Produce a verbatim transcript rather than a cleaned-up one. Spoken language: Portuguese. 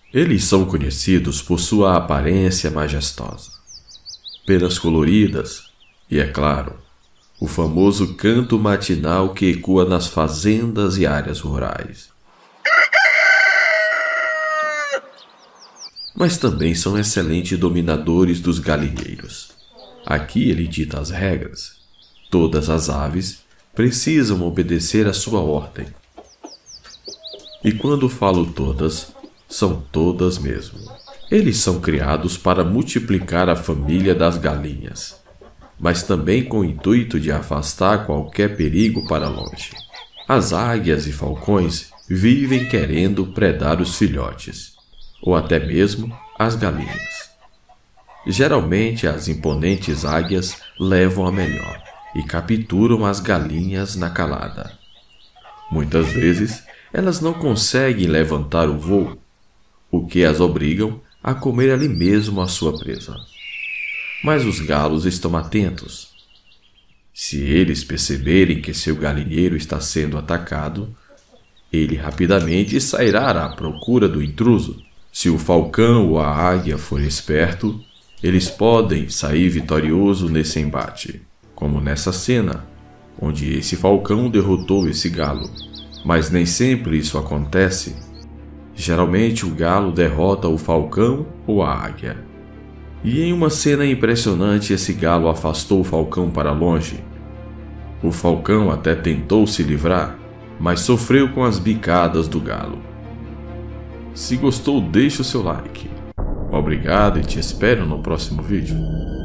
Eles são conhecidos por sua aparência majestosa, penas coloridas e, é claro, o famoso canto matinal que ecoa nas fazendas e áreas rurais. Mas também são excelentes dominadores dos galinheiros. Aqui ele dita as regras. Todas as aves precisam obedecer à sua ordem. E quando falo todas, são todas mesmo. Eles são criados para multiplicar a família das galinhas, mas também com o intuito de afastar qualquer perigo para longe. As águias e falcões vivem querendo predar os filhotes, ou até mesmo as galinhas. Geralmente as imponentes águias levam a melhor e capturam as galinhas na calada. Muitas vezes elas não conseguem levantar o voo, o que as obrigam a comer ali mesmo a sua presa. Mas os galos estão atentos. Se eles perceberem que seu galinheiro está sendo atacado, ele rapidamente sairá à procura do intruso. Se o falcão ou a águia for esperto, eles podem sair vitorioso nesse embate, como nessa cena, onde esse falcão derrotou esse galo. Mas nem sempre isso acontece. Geralmente o galo derrota o falcão ou a águia. E em uma cena impressionante, esse galo afastou o falcão para longe. O falcão até tentou se livrar, mas sofreu com as bicadas do galo. Se gostou, deixe o seu like. Obrigado e te espero no próximo vídeo.